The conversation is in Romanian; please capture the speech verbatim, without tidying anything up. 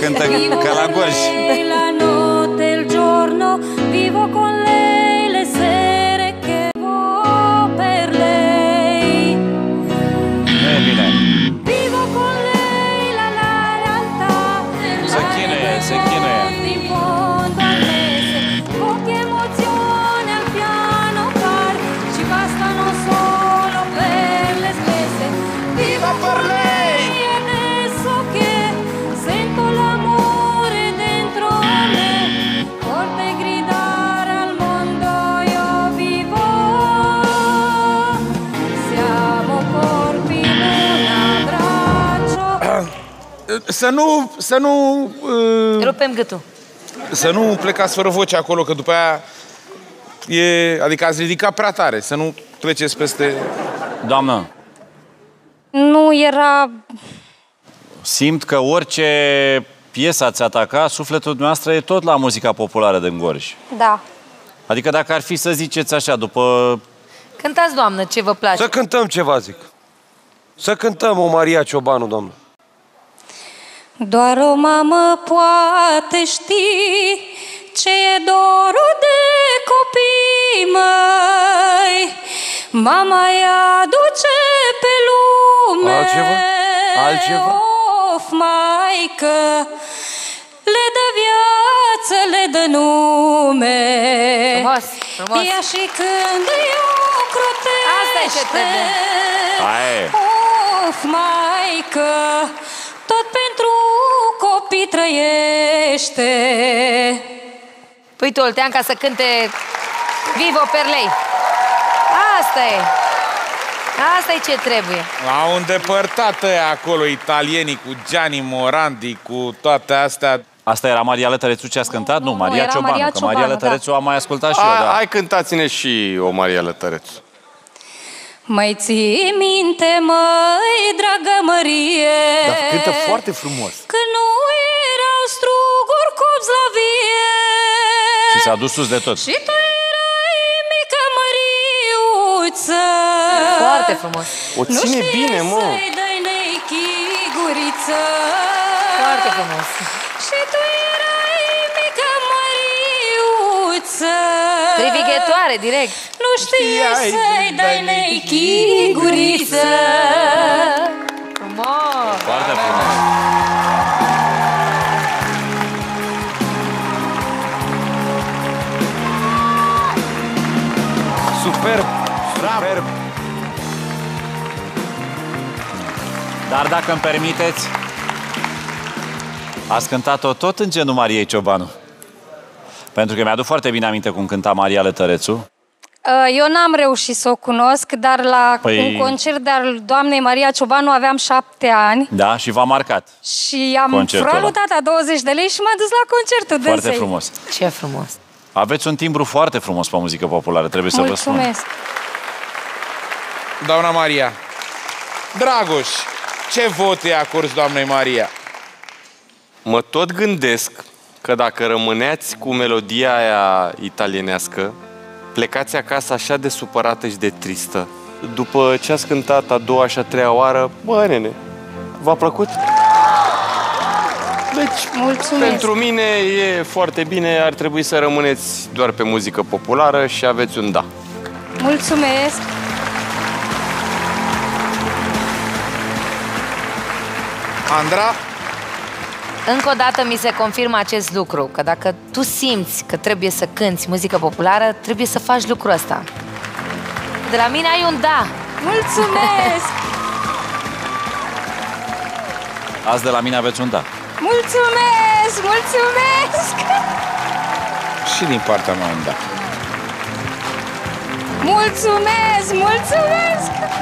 cântă ca la Gorj. La notte il giorno vivo con lei le sere che vivo per lei. Nu e bine. Vivo con lei la la realtà. Se chinuie, se chinuie. In fondo al mese, poche emozioni al piano bar, ci bastano solo per le spese. Vivo per lei e adesso che sento l'amore dentro me, forte gridare al mondo io vivo. Siamo corpi in un abbraccio. Să nu, să nu, uh, Rupem gâtul. să nu plecați fără voce acolo, că după aia e, adică ați ridicat prea tare, să nu treceți peste... Doamnă, Nu era... simt că orice piesă ați ataca, sufletul dumneavoastră e tot la muzica populară din Gorj. Da. Adică dacă ar fi să ziceți așa, după... Cântați, doamnă, ce vă place. Să cântăm ceva, zic. Să cântăm o Maria Ciobanu, doamnă. Doar o mamă poate ști ce e dorul de copii măi. Mama îi aduce pe lume. Altceva? Altceva? Of, maică, le dă viață, le dă nume. Frumos, frumos. Ea și când îi ocrotește. Asta e ce trebuie. Aia e. Of, maică, tot pentru copii trăiește. Uite, Oltean, ca să cânte Vivo per lei. Asta e. Asta e ce trebuie. Au îndepărtat ăia acolo italienii cu Gianni Morandi, cu toate astea. Asta era Maria Lătărețu ce ați cântat? Nu, nu, Maria era Ciobanu. Maria Că Maria Ciobanu, Lătărețu am mai ascultat și Hai, eu, da. hai cântați-ne și o Maria Lătărețu. Mai ții minte, măi, dragă Mărie, Dar cântă foarte frumos. că nu erau struguri copți la vie. Și s-a dus sus de tot. Și tu erai mică Măriuță. Foarte frumos. O Nu ține știi bine, mă. să-i dai nechiguriță. Foarte frumos. Și tu erai mică Măriuță. Trivighetoare, direct. Nu știi să-i dai nechiguriță. Frumos. Foarte frumos. Superb. Superb. Dar dacă îmi permiteți, ați cântat-o tot în genul Mariei Ciobanu. Pentru că mi-aduc foarte bine aminte cum cânta Maria Lătărețu. Eu n-am reușit să o cunosc, dar la Păi- un concert de-al doamnei Maria Ciobanu aveam șapte ani Da, și v-a marcat. și am Concertul furat ăla. lui tata douăzeci de lei și m-a dus la concertul Foarte dânsei. frumos. Ce frumos. Aveți un timbru foarte frumos pe muzică populară, trebuie să vă spun. Mulțumesc. Doamna Maria, Dragoș, ce vot e acorzi doamnei Maria? Mă tot gândesc că dacă rămâneați cu melodia aia italienească, plecați acasă așa de supărată și de tristă. După ce ați cântat a doua și a treia oară, bă, nene, v-a plăcut? Deci, Mulțumesc. pentru mine e foarte bine, ar trebui să rămâneți doar pe muzică populară și aveți un da. Mulțumesc. Andra? Încă o dată mi se confirmă acest lucru, că dacă tu simți că trebuie să cânti muzică populară, trebuie să faci lucrul ăsta. De la mine ai un da. Mulțumesc. Azi de la mine aveți un da. Mulțumesc. Mulțumesc. Și din partea mea, da. Mulțumesc. Mulțumesc.